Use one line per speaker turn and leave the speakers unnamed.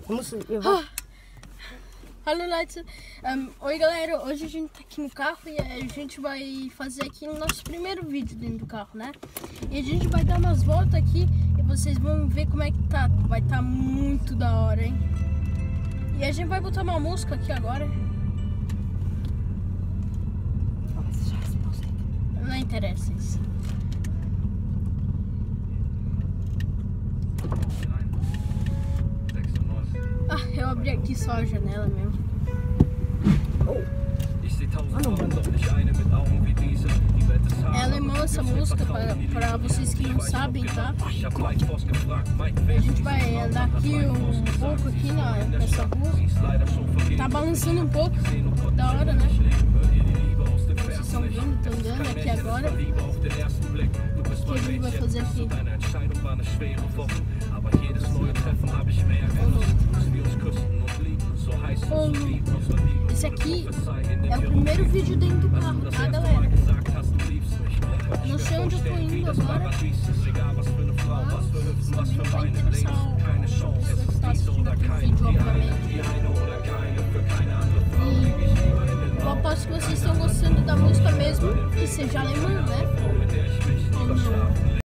Hallo Leute, oi galera, hoje a gente tá aqui no carro e a gente vai fazer aqui o nosso primeiro vídeo dentro do carro, né? E a gente vai dar umas voltas aqui e vocês vão ver como é que tá, vai tá muito da hora, hein? E a gente vai botar uma música aqui agora. Não interessa isso. Eu abri aqui só a janela mesmo. É alemã essa música, para vocês que não sabem, tá? A gente vai andar aqui um pouco aqui nessa rua. Tá balançando um pouco, da hora, né? Vocês estão vendo, tô andando aqui agora. O que a gente vai fazer aqui? Esse aqui é o primeiro vídeo dentro do carro, tá galera? Eu não sei onde eu tô indo agora, mas também não vai interessar você que tá assistindo aqui o vídeo, obviamente. E eu aposto que vocês estão gostando da música mesmo, que seja alemã, né?